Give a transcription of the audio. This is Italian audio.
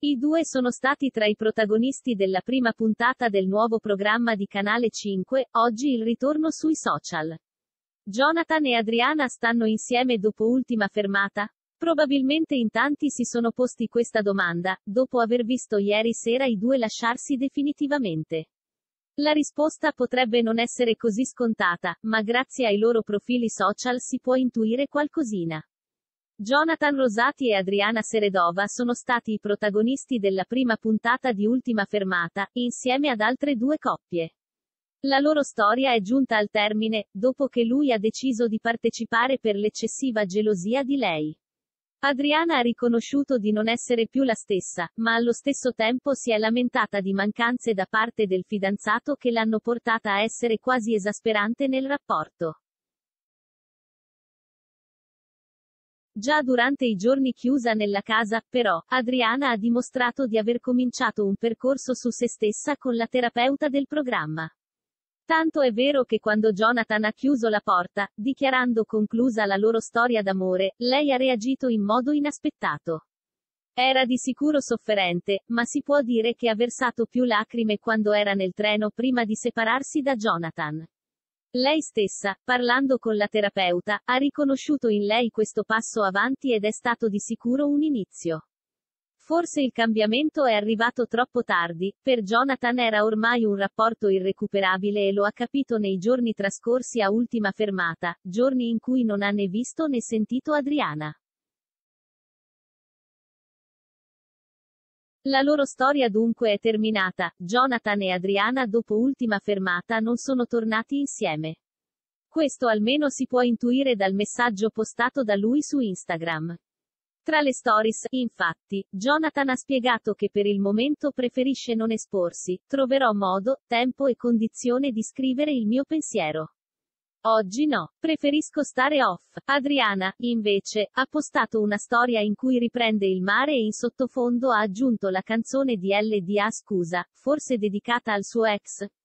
I due sono stati tra i protagonisti della prima puntata del nuovo programma di Canale 5, oggi il ritorno sui social. Jonathan e Adriana stanno insieme dopo Ultima Fermata? Probabilmente in tanti si sono posti questa domanda, dopo aver visto ieri sera i due lasciarsi definitivamente. La risposta potrebbe non essere così scontata, ma grazie ai loro profili social si può intuire qualcosina. Jonathan Rosati e Adriana Seredova sono stati i protagonisti della prima puntata di Ultima Fermata, insieme ad altre due coppie. La loro storia è giunta al termine, dopo che lui ha deciso di partecipare per l'eccessiva gelosia di lei. Adriana ha riconosciuto di non essere più la stessa, ma allo stesso tempo si è lamentata di mancanze da parte del fidanzato che l'hanno portata a essere quasi esasperante nel rapporto. Già durante i giorni chiusa nella casa, però, Adriana ha dimostrato di aver cominciato un percorso su se stessa con la terapeuta del programma. Tanto è vero che quando Jonathan ha chiuso la porta, dichiarando conclusa la loro storia d'amore, lei ha reagito in modo inaspettato. Era di sicuro sofferente, ma si può dire che ha versato più lacrime quando era nel treno prima di separarsi da Jonathan. Lei stessa, parlando con la terapeuta, ha riconosciuto in lei questo passo avanti ed è stato di sicuro un inizio. Forse il cambiamento è arrivato troppo tardi, per Jonathan era ormai un rapporto irrecuperabile e lo ha capito nei giorni trascorsi a Ultima Fermata, giorni in cui non ha né visto né sentito Adriana. La loro storia dunque è terminata, Jonathan e Adriana dopo Ultima Fermata non sono tornati insieme. Questo almeno si può intuire dal messaggio postato da lui su Instagram. Tra le stories, infatti, Jonathan ha spiegato che per il momento preferisce non esporsi, troverò modo, tempo e condizione di scrivere il mio pensiero. Oggi no, preferisco stare off. Adriana, invece, ha postato una storia in cui riprende il mare e in sottofondo ha aggiunto la canzone di LDA Scusa, forse dedicata al suo ex.